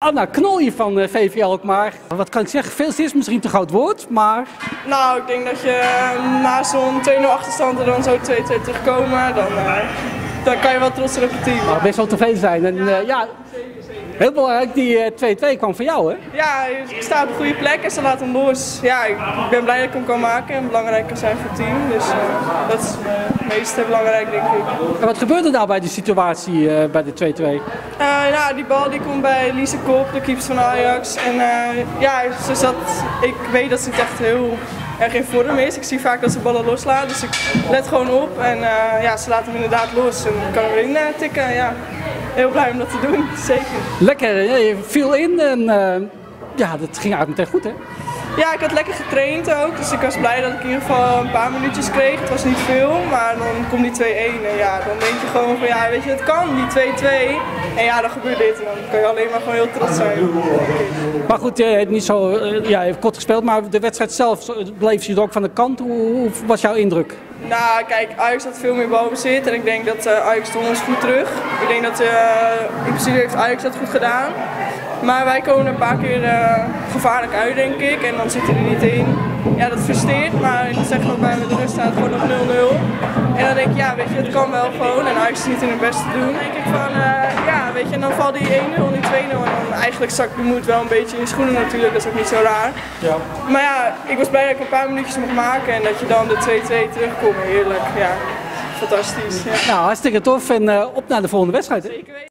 Anna Knol hier van VV Alkmaar. Wat kan ik zeggen? Veel is misschien te groot woord, maar... Nou, ik denk dat je na zo'n 2-0 achterstand er dan zo 2-2 terugkomen, dan kan je wel trots zijn op het team. Maar best wel tevreden zijn. En ja, heel belangrijk, die 2-2 kwam van jou, hè? Ja, ik sta op een goede plek en ze laten hem los. Ja, ik ben blij dat ik hem kan maken en belangrijk kan zijn voor het team. Dus dat is het meest belangrijk, denk ik. En wat gebeurde nou bij die situatie bij de 2-2? Nou, die bal die komt bij Lise Kop, de keeper van Ajax. En ja, ik weet dat ze niet echt heel erg in vorm is. Ik zie vaak dat ze ballen loslaat, dus ik let gewoon op. En ja, ze laten hem inderdaad los en ik kan hem erin tikken. Ja. Heel blij om dat te doen, zeker. Lekker, je viel in en ja, dat ging eigenlijk meteen goed, hè? Ja, ik had lekker getraind ook, dus ik was blij dat ik in ieder geval een paar minuutjes kreeg. Het was niet veel, maar dan komt die 2-1 en ja, dan denk je gewoon van ja, weet je, het kan, die 2-2. En ja, dan gebeurt dit en dan kan je alleen maar gewoon heel trots zijn. Maar goed, je hebt niet zo, ja, je hebt kort gespeeld, maar de wedstrijd zelf bleef je er ook van de kant. Hoe was jouw indruk? Nou, kijk, Ajax had veel meer balbezit en ik denk dat Ajax stond ons goed terug. Ik denk dat in principe heeft Ajax dat goed gedaan. Maar wij komen er een paar keer gevaarlijk uit, denk ik, en dan zit hij er niet in. Ja, dat frustreert, maar ik zeg ook bij met de rust staat gewoon op 0-0. En dan denk ik, ja, weet je, het kan wel gewoon en Ajax is niet in het beste te doen. Dan denk ik van, ja, weet je, en dan valt die 1-0 en die 2-0 en dan eigenlijk zakt de moed wel een beetje in je schoenen natuurlijk, dat is ook niet zo raar. Ja. Maar ja, ik was blij dat ik een paar minuutjes mocht maken en dat je dan de 2-2 terugkomt, heerlijk, ja, fantastisch. Ja. Nou, hartstikke tof en op naar de volgende wedstrijd. Hè?